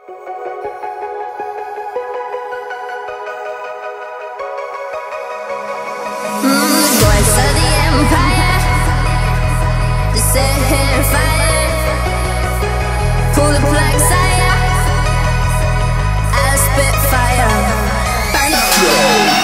Voice of the empire, just set here fire. Pull the plug, sire. I'll spit fire. Burn it.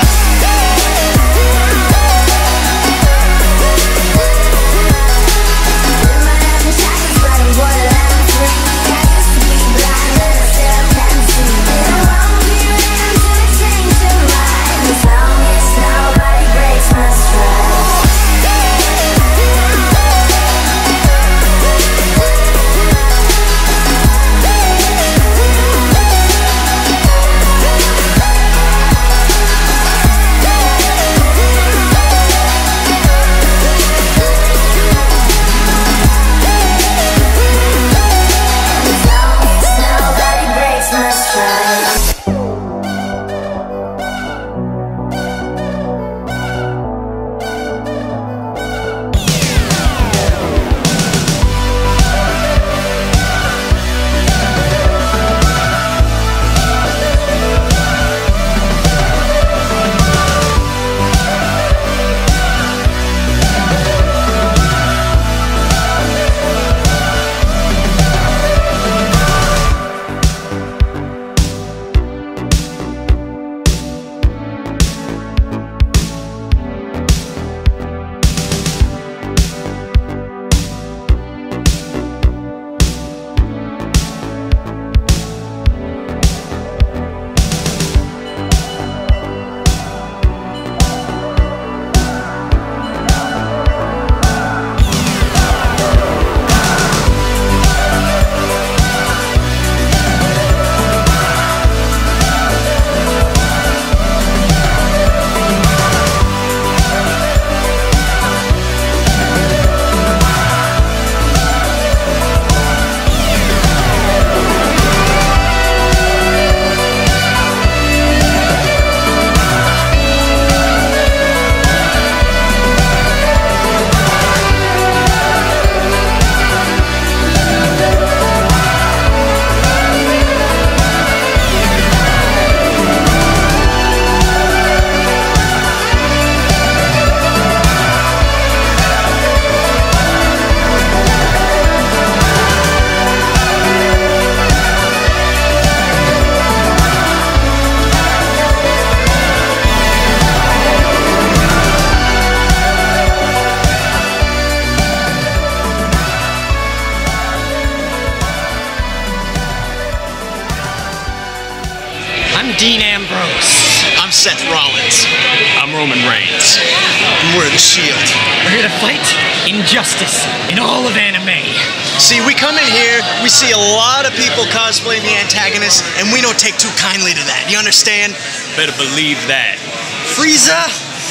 I'm Dean Ambrose. I'm Seth Rollins. I'm Roman Reigns. And we're the Shield. We're here to fight injustice in all of anime. See, we come in here, we see a lot of people cosplaying the antagonists, and we don't take too kindly to that. You understand? Better believe that. Frieza,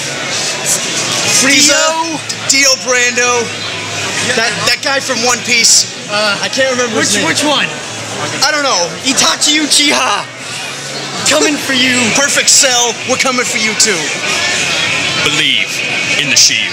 Dio Brando, that guy from One Piece. I can't remember his name. Which one? I don't know. Itachi Uchiha. Coming for you. Perfect Cell, we're coming for you too. Believe in the Shield.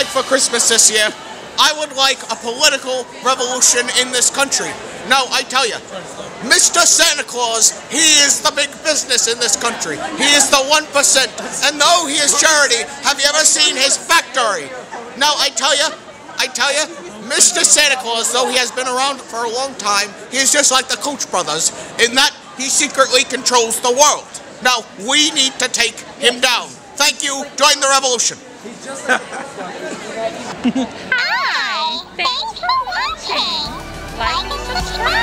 like for Christmas this year? I would like a political revolution in this country. Now, I tell you, Mr. Santa Claus, he is the big business in this country. He is the 1%. And though he is charity, have you ever seen his factory? Now, I tell you, Mr. Santa Claus, though he has been around for a long time, he is just like the Koch brothers in that he secretly controls the world. Now, we need to take him down. Thank you. Join the revolution. Hi, thanks for watching. Like and subscribe.